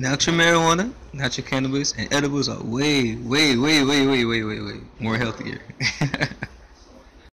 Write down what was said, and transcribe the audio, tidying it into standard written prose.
Natural marijuana, natural cannabis, and edibles are way more healthier.